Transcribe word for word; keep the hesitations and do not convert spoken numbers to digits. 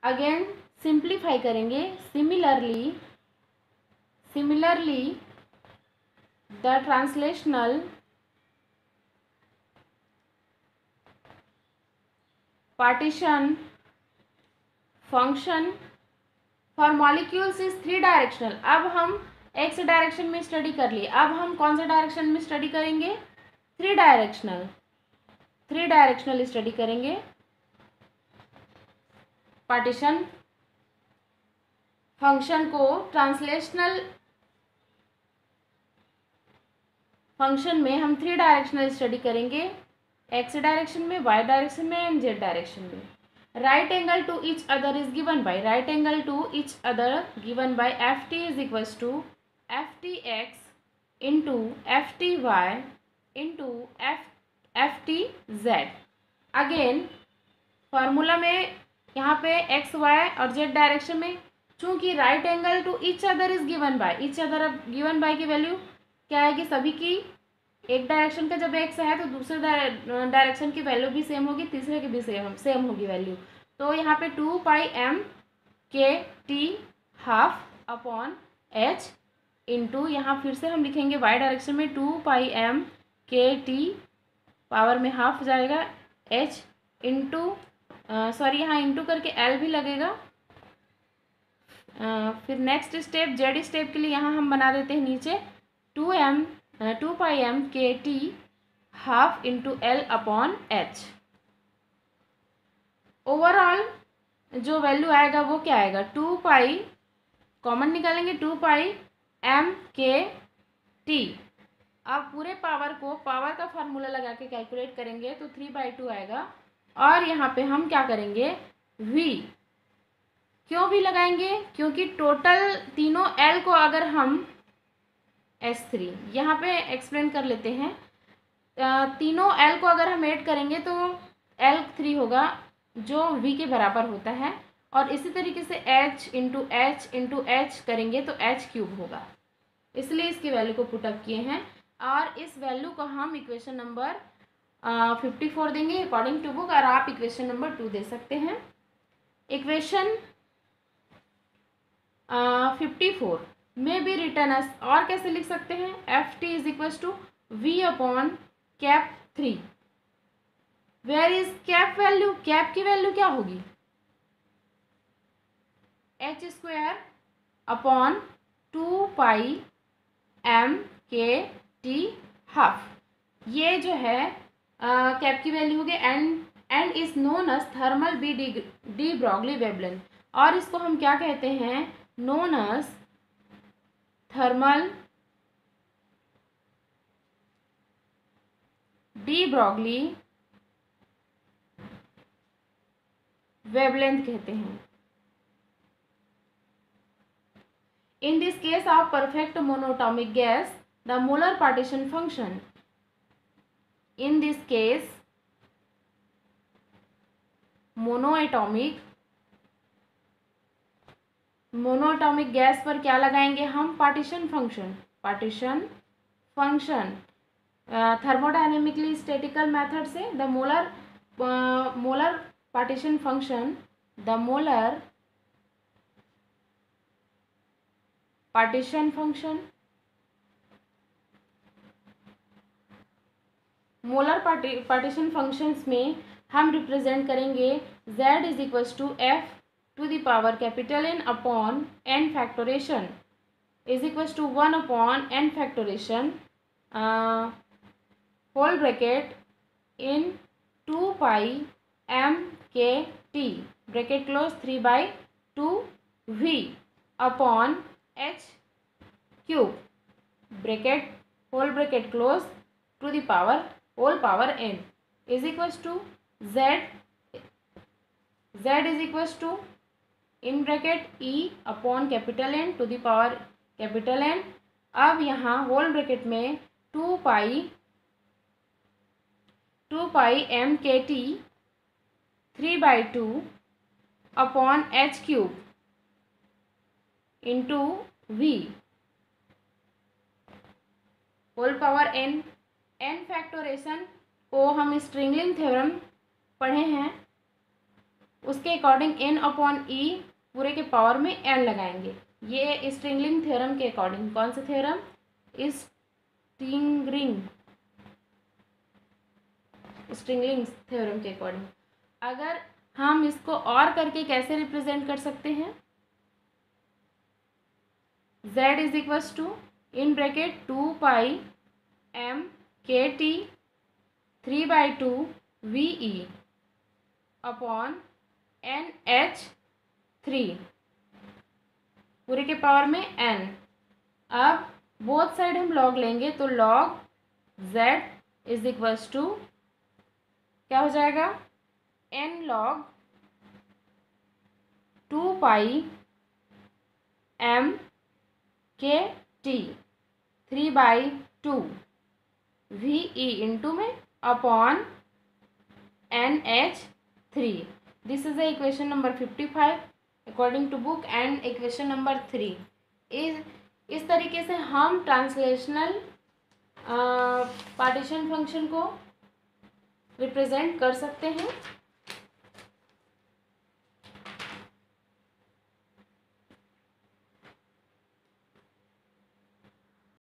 Again simplify करेंगे। Similarly similarly the translational partition function for molecules is three directional. अब हम x direction में study कर लिए, अब हम कौन सा डायरेक्शन में स्टडी करेंगे? Three directional three directional study करेंगे। पार्टीशन फंक्शन को ट्रांसलेशनल फंक्शन में हम थ्री डायरेक्शनल स्टडी करेंगे, एक्स डायरेक्शन में, वाई डायरेक्शन में एंड जेड डायरेक्शन में। right angle to each other is given by right angle to each other given by ft is equals to ftx into fty into f ftz। Again formula में यहाँ पे X Y और Z direction में चूंकि right angle to each other is given by, each other given by की value क्या है कि सभी की एक डायरेक्शन का जब एक्स है तो दूसरे डायरेक्शन की वैल्यू भी सेम होगी, तीसरे की भी सेम सेम होगी वैल्यू। तो यहाँ पे two pi M K T half upon H into, यहाँ फिर से हम लिखेंगे वाई डायरेक्शन में two pi M K T power में हाफ जाएगा एच इंटू, सॉरी यहाँ इंटू करके एल भी लगेगा। uh, फिर नेक्स्ट स्टेप जेड स्टेप के लिए यहाँ हम बना देते हैं नीचे two M two pi M K T half into L upon H. Overall जो वैल्यू आएगा वो क्या आएगा? टू पाई कॉमन निकालेंगे, two pi M K T. अब पूरे पावर को पावर का फार्मूला लगा के कैलकुलेट करेंगे तो थ्री बाई टू आएगा। और यहाँ पे हम क्या करेंगे? v क्यों v लगाएंगे? क्योंकि टोटल तीनों l को अगर हम एस थ्री यहाँ पे एक्सप्लेन कर लेते हैं, तीनों l को अगर हम ऐड करेंगे तो एल थ्री होगा जो v के बराबर होता है, और इसी तरीके से h into H into H करेंगे तो h क्यूब होगा, इसलिए इसकी वैल्यू को पुटअप किए हैं। और इस वैल्यू को हम इक्वेशन नंबर फिफ्टी फोर देंगे अकॉर्डिंग टू बुक, और आप इक्वेशन नंबर टू दे सकते हैं। इक्वेशन फिफ्टी फोर में भी रिटर्न एस, और कैसे लिख सकते हैं? F T is equal to V upon cap three. Where is cap value? Cap की वैल्यू क्या होगी? H square upon two pi M K T half. ये जो है कैप uh, की वैल्यू होगी and and is known as thermal B D de Broglie wavelength, और इसको हम क्या कहते हैं? Known as thermal de Broglie wavelength कहते हैं। In this case of perfect monatomic gas, the molar partition function, in this case monoatomic monoatomic gas पर क्या लगाएंगे हम? Partition function. Partition function thermodynamically statical method से the molar molar partition function the molar partition function molar party partition functions में हम represent करेंगे z is equals to F to the power capital N upon n factorisation is equals to one upon n factorisation whole bracket in two pi M K T bracket close three by two V upon H cube bracket whole bracket close to the power whole power n is equals to z z is equals to in bracket e upon capital N to the power capital N। अब यहाँ whole bracket में two pi two pi M K T three by two upon H cube into V whole power n। n factorisation को हम स्ट्रिंगलिंग theorem पढ़े हैं, उसके according N upon ई पूरे के पावर में एन लगाएंगे। ये स्ट्रिंगलिंग थ्योरम के अकॉर्डिंग, कौन सा थ्योरम? स्ट्रिंगलिंग स्ट्रिंगलिंग थ्योरम के अकॉर्डिंग। अगर हम इसको और करके कैसे रिप्रेजेंट कर सकते हैं? z is equals to in bracket two pi M K T three by two V E upon N H three पूरे के पावर में n। अब बोथ साइड हम लॉग लेंगे तो log z is equals to क्या हो जाएगा? n log two pi M K T three by two V E into में upon N H three. This is the equation number fifty five according to book and equation number three. इस इस तरीके से हम translational partition function को represent कर सकते हैं।